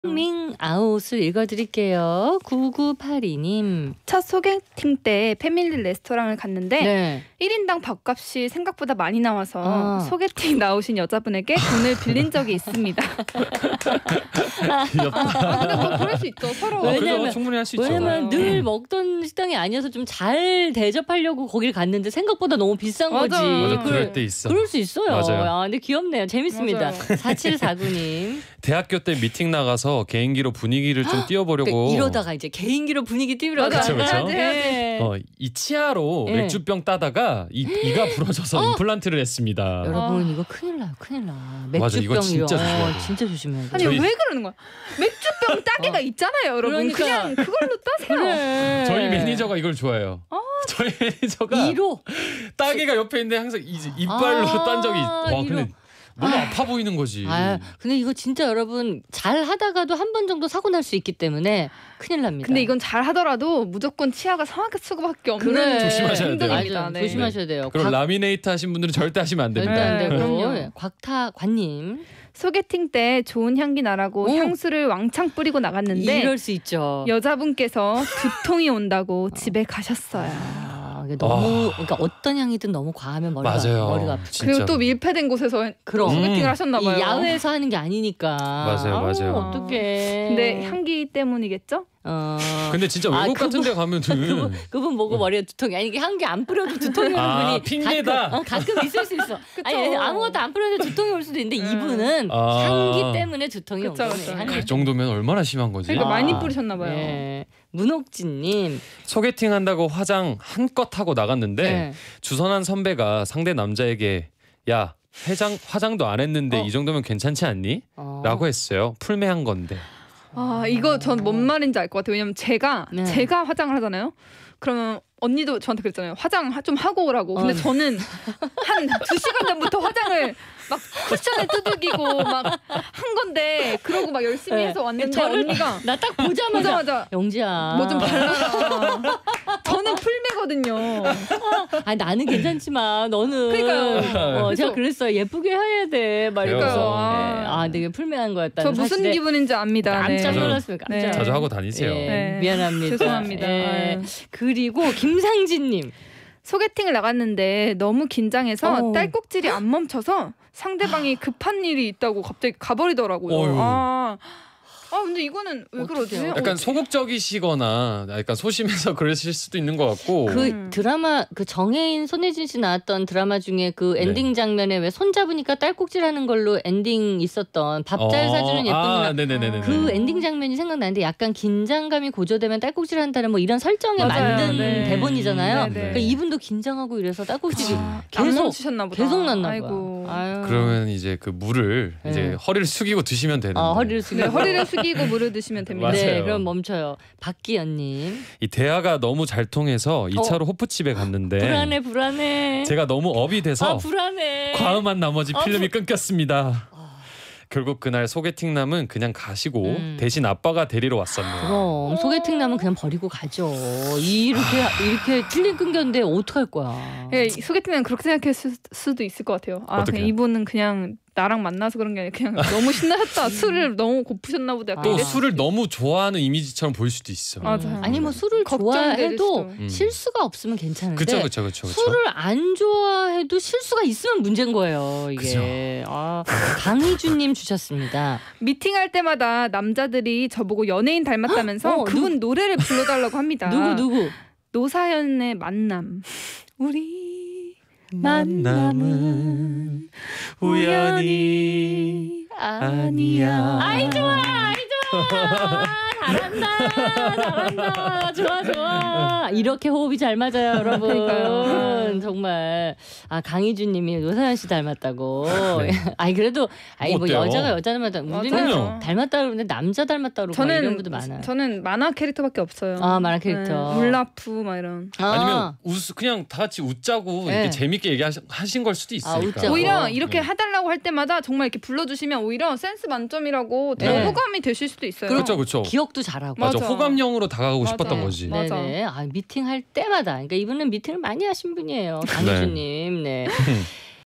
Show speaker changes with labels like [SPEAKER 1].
[SPEAKER 1] 밍 아웃을 읽어드릴게요. 9982님.
[SPEAKER 2] 첫 소개팅 때 패밀리 레스토랑을 갔는데
[SPEAKER 1] 네.
[SPEAKER 2] 1인당 밥값이 생각보다 많이 나와서 소개팅 나오신 여자분에게 돈을 빌린 적이 있습니다. 근데 뭐 그럴 수 있죠. 서로.
[SPEAKER 1] 왜냐면
[SPEAKER 3] 충분히 할 수 있죠.
[SPEAKER 1] 왜냐면 늘 먹던 식당이 아니어서 좀 잘 대접하려고 거길 갔는데 생각보다 너무 비싼
[SPEAKER 2] 맞아.
[SPEAKER 1] 거지.
[SPEAKER 3] 맞아, 그럴 때 있어.
[SPEAKER 1] 그럴 수 있어요.
[SPEAKER 3] 맞아요.
[SPEAKER 1] 아, 근데 귀엽네요. 재밌습니다.
[SPEAKER 2] 맞아요.
[SPEAKER 1] 4749님.
[SPEAKER 3] 대학교 때 미팅 나가서 개인기로 분위기를 좀 띄워보려고.
[SPEAKER 1] 이러다가 이제 개인기로 분위기 띄우려고.
[SPEAKER 3] 그쵸, 그쵸.
[SPEAKER 1] 네.
[SPEAKER 3] 이 치아로
[SPEAKER 1] 네.
[SPEAKER 3] 맥주병 따다가 이가 부러져서 임플란트를 했습니다.
[SPEAKER 1] 여러분 이거 큰일 나요. 큰일 나.
[SPEAKER 3] 맞아, 이거
[SPEAKER 1] 맥주병
[SPEAKER 3] 진짜 조심해야 돼.
[SPEAKER 1] 진짜 조심해야 돼.
[SPEAKER 2] 아니 왜 그러는 거야? 맥주병 따개가 있잖아요, 여러분.
[SPEAKER 1] 그러니까.
[SPEAKER 2] 그냥 그걸로 따세요.
[SPEAKER 1] 그래.
[SPEAKER 3] 저희 매니저가 이걸 좋아해요. 저희 매니저가
[SPEAKER 1] 2로
[SPEAKER 3] 따개가 옆에 있는데 항상 이빨로 딴 적이 와 근데 너무 아파 보이는 거지.
[SPEAKER 1] 근데 이거 진짜 여러분 잘 하다가도 한 번 정도 사고 날 수 있기 때문에 큰일 납니다.
[SPEAKER 2] 근데 이건 잘 하더라도 무조건 치아가 상하게 수밖에 없는
[SPEAKER 1] 그래.
[SPEAKER 3] 조심하셔야 돼요.
[SPEAKER 2] 행동입니다.
[SPEAKER 1] 맞아, 조심하셔야 돼요.
[SPEAKER 3] 그럼 라미네이트 하신 분들은 절대 하시면 안
[SPEAKER 1] 절대
[SPEAKER 3] 됩니다.
[SPEAKER 1] 안 되고.
[SPEAKER 2] 그럼요.
[SPEAKER 1] 곽타관님.
[SPEAKER 2] 소개팅 때 좋은 향기 나라고 향수를 왕창 뿌리고 나갔는데
[SPEAKER 1] 이럴 수 있죠.
[SPEAKER 2] 여자분께서 두통이 온다고 집에 가셨어요.
[SPEAKER 1] 이게 너무 그러니까 어떤 향이든 너무 과하면 머리가 아프죠.
[SPEAKER 3] 진짜로.
[SPEAKER 2] 그리고 또 밀폐된 곳에서
[SPEAKER 1] 그럼.
[SPEAKER 2] 소개팅을 하셨나 봐요.
[SPEAKER 1] 이 야외에서 하는 게 아니니까.
[SPEAKER 3] 맞아요.
[SPEAKER 1] 어떡해.
[SPEAKER 2] 근데 향기 때문이겠죠?
[SPEAKER 3] 근데 진짜 외국 같은 데 가면은
[SPEAKER 1] 그분 보고 머리에 두통이 아니 이게 향기 안 뿌려도 두통이 오는 분이
[SPEAKER 3] 핑계다.
[SPEAKER 1] 가끔 있을 수 있어. 아니 아무것도 안 뿌려도 두통이 올 수도 있는데 이분은 향기 때문에 두통이 온 거예요.
[SPEAKER 3] 그 정도면 얼마나 심한 거지.
[SPEAKER 2] 그러니까 많이 뿌리셨나 봐요.
[SPEAKER 1] 네. 문옥진님.
[SPEAKER 3] 소개팅 한다고 화장 한껏 하고 나갔는데 주선한 선배가 상대 남자에게 야 화장도 안 했는데 이 정도면 괜찮지 않니? 라고 했어요. 풀매한 건데.
[SPEAKER 2] 이거 전 뭔 말인지 알 것 같아요. 왜냐면 제가 화장을 하잖아요. 그러면 언니도 저한테 그랬잖아요. 화장 좀 하고 오라고. 근데 저는 한 2시간 전부터 화장을 막 쿠션에 두들기고 막 한 건데 그러고 막 열심히 해서 왔는데 언니가
[SPEAKER 1] 나 딱 보자마자 영지야
[SPEAKER 2] 뭐 좀 발라라. 저는 풀매거든요.
[SPEAKER 1] 나는 괜찮지만 너는
[SPEAKER 2] 그러니까요.
[SPEAKER 1] 제가 그랬어요. 예쁘게 해야 돼. 막 이러면서 되게 풀매한 거였다.
[SPEAKER 2] 저 무슨 기분인지 압니다.
[SPEAKER 1] 깜짝 놀랐어요. 깜짝.
[SPEAKER 3] 자주 하고 다니세요.
[SPEAKER 1] 미안합니다.
[SPEAKER 2] 죄송합니다.
[SPEAKER 1] 그리고 김상진님.
[SPEAKER 2] 소개팅을 나갔는데 너무 긴장해서 딸꾹질이 안 멈춰서 상대방이 급한 일이 있다고 갑자기 가버리더라고요. 근데 이거는 왜 그러지?
[SPEAKER 3] 약간 소극적이시거나 약간 소심해서 그러실 수도 있는 것 같고.
[SPEAKER 1] 그 드라마 그 정혜인 손예진 씨 나왔던 드라마 중에 그 엔딩 장면에 왜 손잡으니까 딸꾹질하는 걸로 엔딩 있었던 밥 잘 사주는 예쁜 누나. 그 엔딩 장면이 생각나는데 약간 긴장감이 고조되면 딸꾹질한다는 뭐 이런 설정에 만든 대본이잖아요. 그러니까 이분도 긴장하고 이래서 딸꾹질이 계속 났나 봐요.
[SPEAKER 3] 그러면 이제 그 물을 이제 허리를 숙이고 드시면 되는.
[SPEAKER 2] 허리를 숙이고 물을 드시면 됩니다.
[SPEAKER 1] 네, 그럼 멈춰요. 박기현님.
[SPEAKER 3] 이 대화가 너무 잘 통해서 2차로 호프집에 갔는데
[SPEAKER 1] 불안해.
[SPEAKER 3] 제가 너무 업이 돼서
[SPEAKER 1] 불안해.
[SPEAKER 3] 과음한 나머지 필름이 끊겼습니다. 결국 그날 소개팅남은 그냥 가시고 대신 아빠가 데리러 왔었네요.
[SPEAKER 1] 그럼 소개팅남은 그냥 버리고 가죠. 이렇게 필름 끊겼는데 어떡할 거야.
[SPEAKER 2] 소개팅남은 그렇게 생각했을 수도 있을 것 같아요. 그냥 이분은 그냥 나랑 만나서 그런 게 아니라 그냥 너무 신나셨다. 술을 너무 고프셨나 보다.
[SPEAKER 3] 또 술을 너무 좋아하는 이미지처럼 보일 수도 있어.
[SPEAKER 1] 아니 뭐 술을 좋아해도 실수가 없으면 괜찮은데
[SPEAKER 3] 그쵸.
[SPEAKER 1] 술을 안 좋아해도 실수가 있으면 문제인 거예요. 이게. 강희준님 주셨습니다.
[SPEAKER 2] 미팅할 때마다 남자들이 저보고 연예인 닮았다면서 그분 노래를 불러달라고 합니다.
[SPEAKER 1] 누구?
[SPEAKER 2] 노사연의 만남. 우리 만남은 우연이 아니야.
[SPEAKER 1] 아이 좋아. 잘한다. 좋아. 이렇게 호흡이 잘 맞아요, 여러분. 정말. 강희준님이 노사연 씨 닮았다고. 그래도 뭐 여자가 여자 닮았다. 우리는 닮았다 그러는데 남자 닮았다 그러고 이런 분도 많아요.
[SPEAKER 2] 저는 만화 캐릭터밖에 없어요.
[SPEAKER 1] 만화 캐릭터.
[SPEAKER 2] 울라프 막 이런.
[SPEAKER 3] 아니면 그냥 다 같이 웃자고 이렇게 재밌게 얘기하신 걸 수도 있으니까.
[SPEAKER 2] 오히려 이렇게 해달라고 할 때마다 정말 이렇게 불러주시면 오히려 센스 만점이라고 더 호감이 되실 수도 있어요.
[SPEAKER 3] 그렇죠.
[SPEAKER 1] 기억도 잘하고.
[SPEAKER 3] 맞아. 호감형으로 다가가고 싶었던 거지.
[SPEAKER 1] 네네. 미팅할 때마다. 그러니까 이분은 미팅을 많이 하신 분이에요. 강희준님. 네.